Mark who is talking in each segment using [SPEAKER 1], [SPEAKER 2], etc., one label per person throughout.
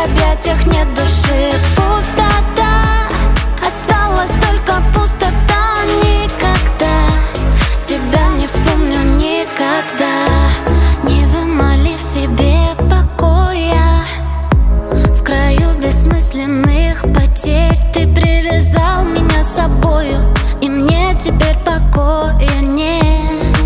[SPEAKER 1] объятиях нет души. Пустота, осталась только пустота. Никогда тебя не вспомню, никогда. Не вымолив себе покоя, в краю бессмысленных потерь ты привязал меня с собою, и мне теперь покоя нет.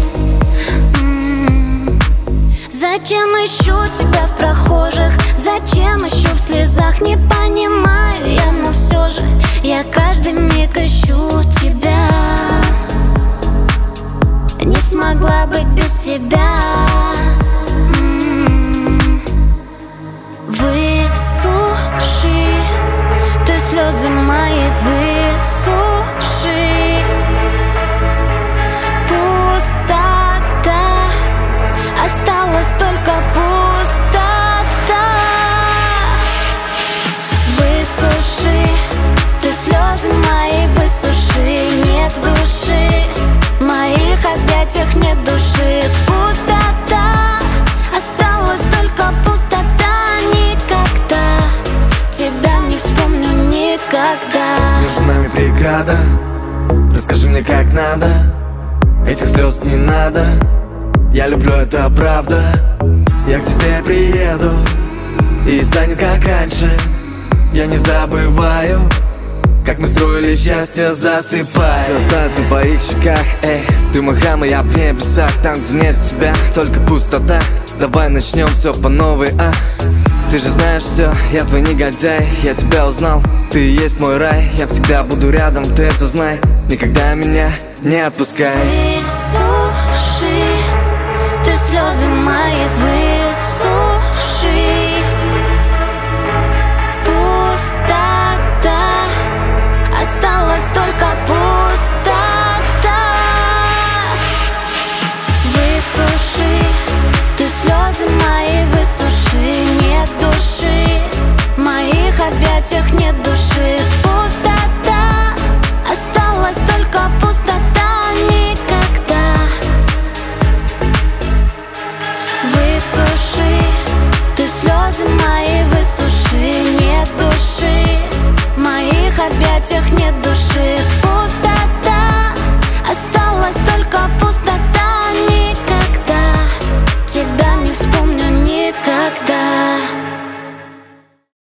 [SPEAKER 1] Зачем ищу тебя в прохожих, зачем ищу в слезах? Не понимаю я, но все же я каждый миг ищу тебя. Не смогла быть без тебя. Высуши ты слезы мои, высуши. Пустота, осталась только пустота. Высуши ты слезы мои, высуши. Нет души, в моих объятиях нет души. Пустота, осталась только пустота. Никогда тебя не вспомню, никогда.
[SPEAKER 2] Между нами преграда, расскажи мне, как надо. Этих слез не надо, я люблю, это правда. Я к тебе приеду, и станет как раньше. Я не забываю, как мы строили счастье, засыпая. Звезда на твоих щеках, эй, ты мой храм, и я в небесах. Там, где нет тебя, только пустота. Давай начнем все по новой, а? Ты же знаешь все, я твой негодяй. Я тебя узнал, ты и есть мой рай. Я всегда буду рядом, ты это знай. Никогда меня не отпускай.
[SPEAKER 1] Высуши ты слезы мои, высуши. Пустота, осталась только пустота. Высуши ты слезы мои, высуши. Нет души, в моих объятиях нет души. Пустота, осталась только пустота. Никогда. Высуши ты слезы мои, высуши. Нет души, в моих объятиях нет души.